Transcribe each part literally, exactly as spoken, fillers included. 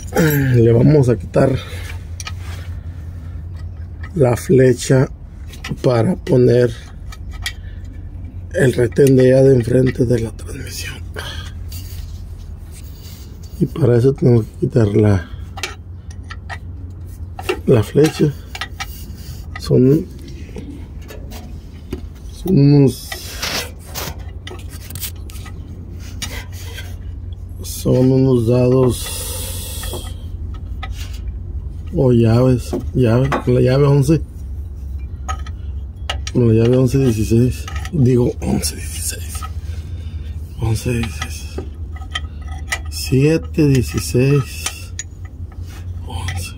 Le vamos a quitar la flecha para poner el retén de allá de enfrente de la transmisión, y para eso tenemos que quitar la la flecha. Son, son unos son unos dados o llaves, llave, con la llave once, con la llave once dieciséis, digo once dieciséis, once dieciséis, siete dieciséis, once.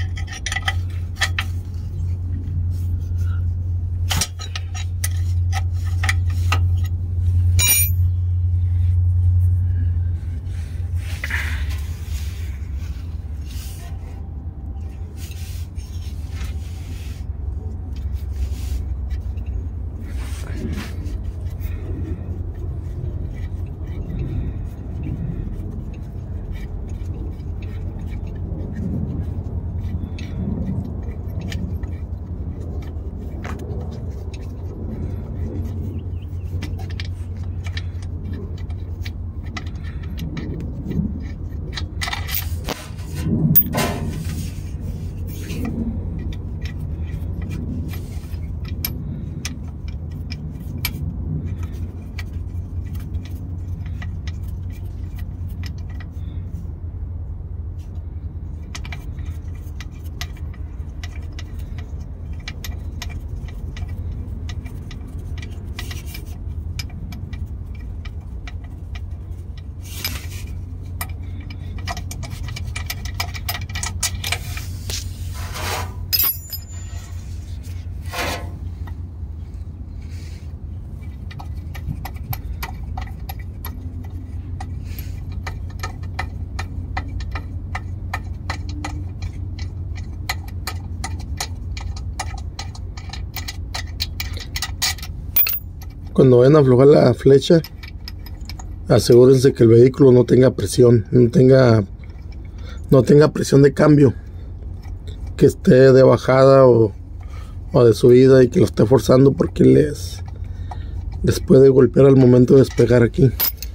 Cuando vayan a aflojar la flecha, asegúrense que el vehículo no tenga presión, no tenga, no tenga presión de cambio, que esté de bajada o, o de subida y que lo esté forzando, porque les, les puede golpear al momento de despegar aquí.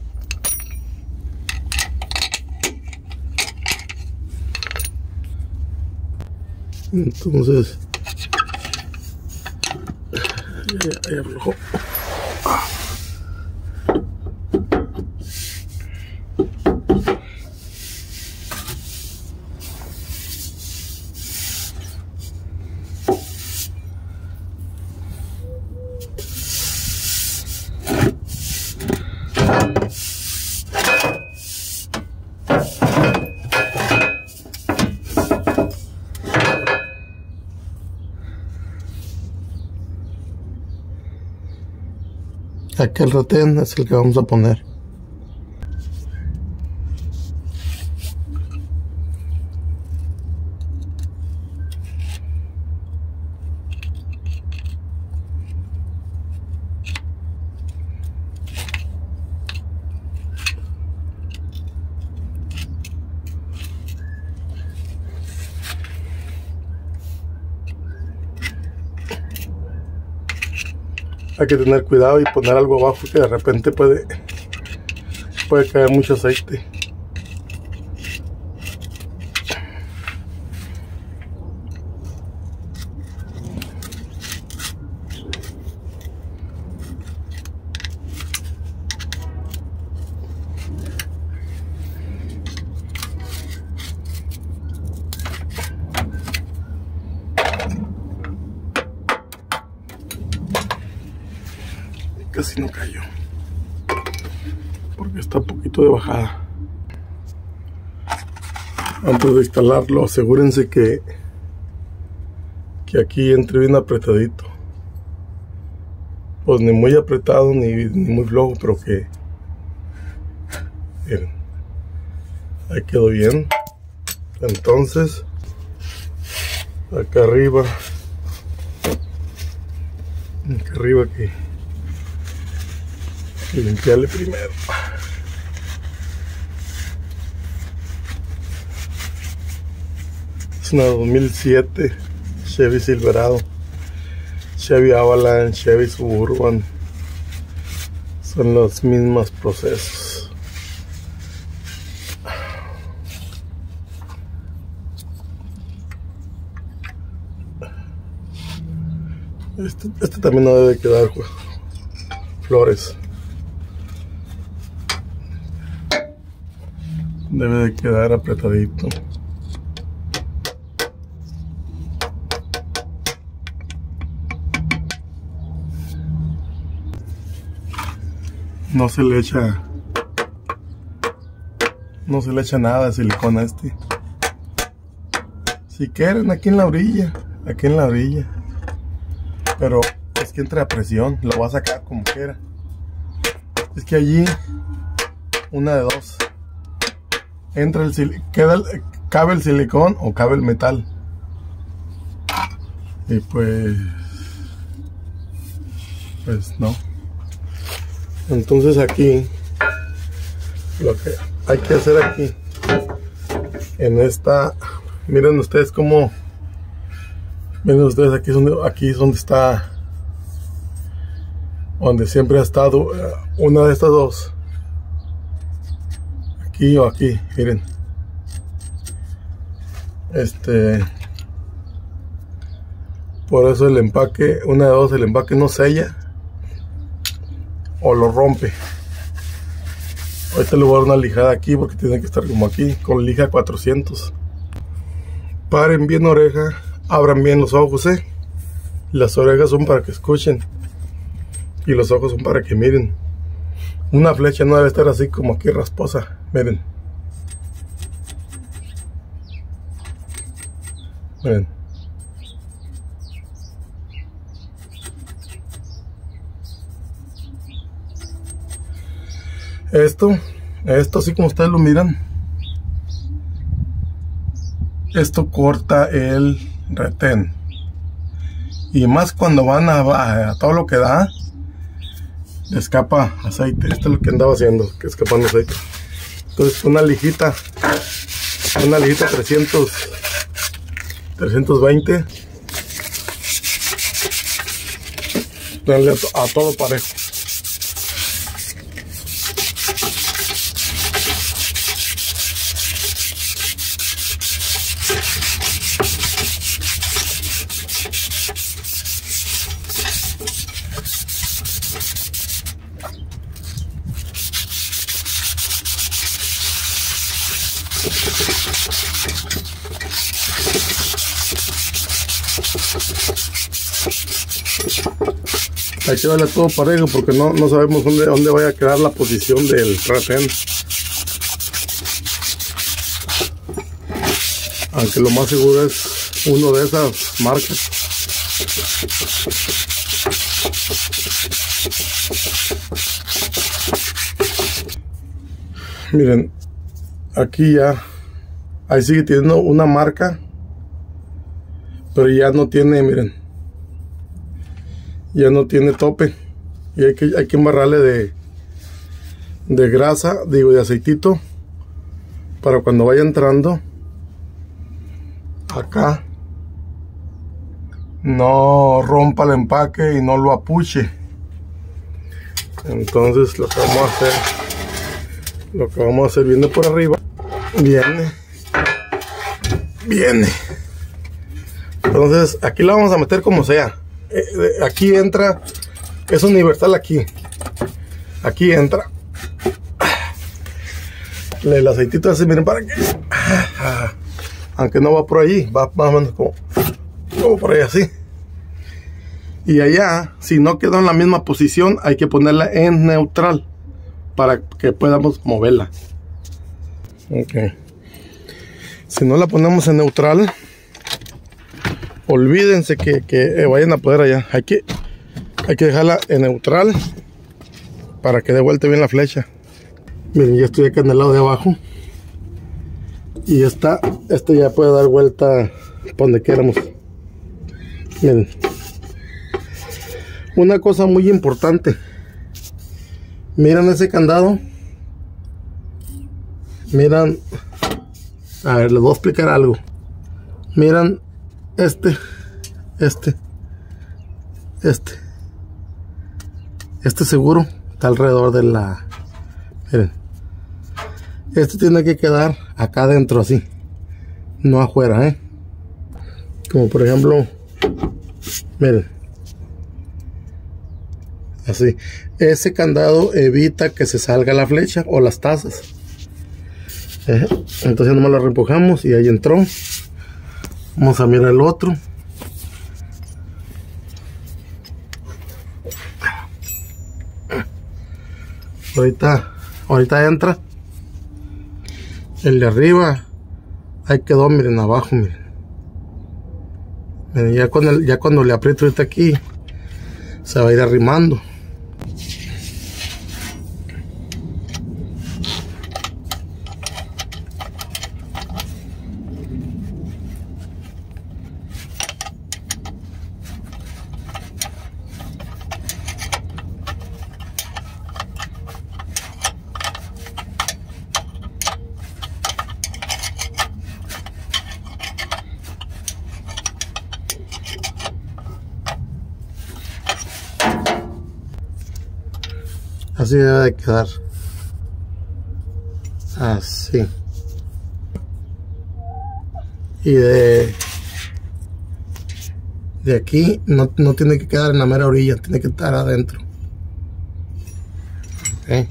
Entonces, ya, ya aflojó. Aquel retén es el que vamos a poner. Hay que tener cuidado y poner algo abajo, que de repente puede puede caer mucho aceite. Casi no cayó porque está un poquito de bajada. Antes de instalarlo, asegúrense que que aquí entre bien apretadito, pues ni muy apretado ni, ni muy flojo, pero que miren, ahí quedó bien. Entonces acá arriba acá arriba que y limpiarle primero. Es una dos mil siete Chevy Silverado, Chevy Avalanche, Chevy Suburban. Son los mismos procesos. Este, este también no debe quedar flores. Debe de quedar apretadito. No se le echa No se le echa nada de silicona a este. Si quieren, aquí en la orilla, aquí en la orilla. Pero es que entra a presión, lo va a sacar como quiera. Es que allí, una de dos. Entra el sil queda el, cabe el silicón o cabe el metal. Y pues, pues no. Entonces aquí, lo que hay que hacer aquí, en esta, miren ustedes cómo, miren ustedes aquí es donde, aquí es donde está, donde siempre ha estado una de estas dos, aquí o aquí, miren, este, por eso el empaque, una de dos, el empaque no sella o lo rompe. Ahorita le voy a dar una lijada aquí porque tiene que estar como aquí, con lija cuatrocientos. Paren bien oreja, abran bien los ojos, ¿eh? Las orejas son para que escuchen y los ojos son para que miren. Una flecha no debe estar así como aquí rasposa, miren. Miren. Esto, esto así como ustedes lo miran, esto corta el retén. Y más cuando van a, a, a todo lo que da, escapa aceite. Esto es lo que andaba haciendo, que escapando aceite. Entonces una lijita, una lijita trescientos, trescientos veinte, darle a, a todo parejo. Hay que darle todo parejo porque no, no sabemos dónde, dónde vaya a quedar la posición del retén. Aunque lo más seguro es uno de esas marcas. Miren, aquí ya, ahí sigue teniendo una marca, pero ya no tiene, miren, ya no tiene tope. Y hay que, hay que embarrarle de, de grasa, digo, de aceitito, para cuando vaya entrando acá no rompa el empaque y no lo apuche. Entonces lo que vamos a hacer, lo que vamos a hacer viene por arriba, viene, viene. Entonces aquí la vamos a meter como sea. Eh, aquí entra, es universal aquí. Aquí entra. El aceitito así, miren para que, aunque no va por allí, va más o menos como, como por ahí así. Y allá, si no quedó en la misma posición, hay que ponerla en neutral para que podamos moverla. Ok. Si no la ponemos en neutral, olvídense que, que vayan a poder allá. Hay que, hay que dejarla en neutral para que dé vuelta bien la flecha. Miren, ya estoy acá en el lado de abajo. Y esta, esta ya puede dar vuelta para donde queramos. Miren. Una cosa muy importante. Miran ese candado. Miran. A ver, les voy a explicar algo. Miran este, este, este, este seguro está alrededor de la, miren, este tiene que quedar acá adentro así, no afuera, eh. Como por ejemplo, miren, así. Ese candado evita que se salga la flecha o las tazas. ¿Eh? Entonces nomás lo reempujamos y ahí entró. Vamos a mirar el otro. Ahorita, ahorita entra. El de arriba, ahí quedó, miren abajo, miren. Miren, ya cuando, ya cuando le aprieto ahorita aquí, se va a ir arrimando. Así debe de quedar. Así. Y de de aquí no, no tiene que quedar en la mera orilla, tiene que estar adentro. Okay.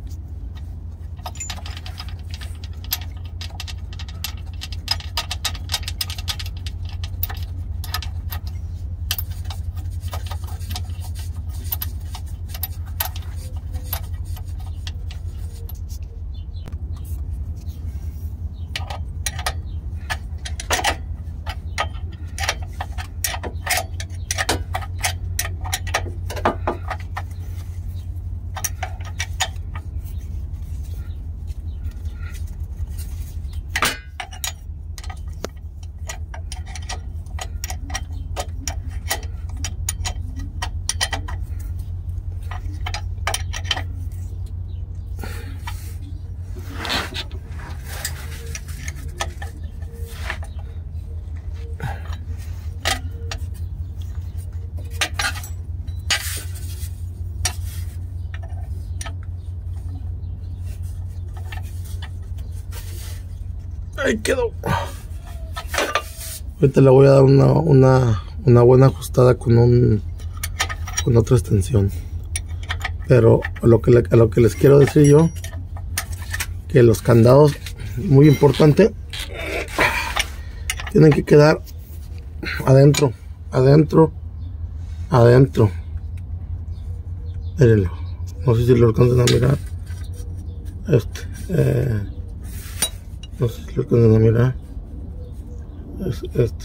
Ahí quedó. Ahorita le voy a dar una, una, una buena ajustada con un con otra extensión. Pero a lo que le, a lo que les quiero decir yo, que los candados, muy importante, tienen que quedar adentro, adentro, adentro. Mírenlo. No sé si lo alcanzan a mirar. Este. Eh, No sé si lo alcanzan a mirar. Es este.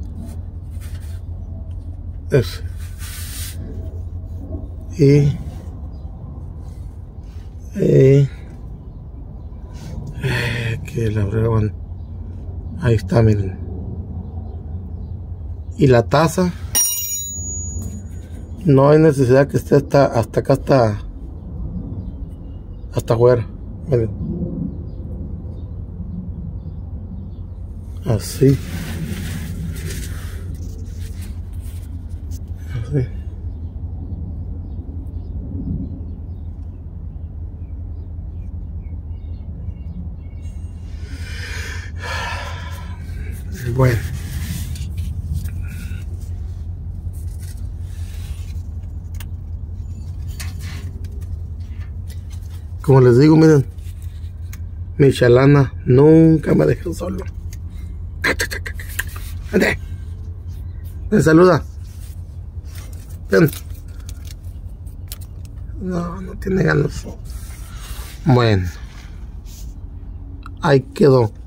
Ese. Y. Y. Eh, que la brevan. Ahí está, miren. Y la taza. No hay necesidad que esté hasta, hasta acá, hasta. Hasta afuera. Miren. Así. Así. Bueno. Como les digo, miren. Mi chalana nunca me dejó solo. Ande. Me saluda. Ven. No, no tiene ganas. Bueno. Ahí quedó.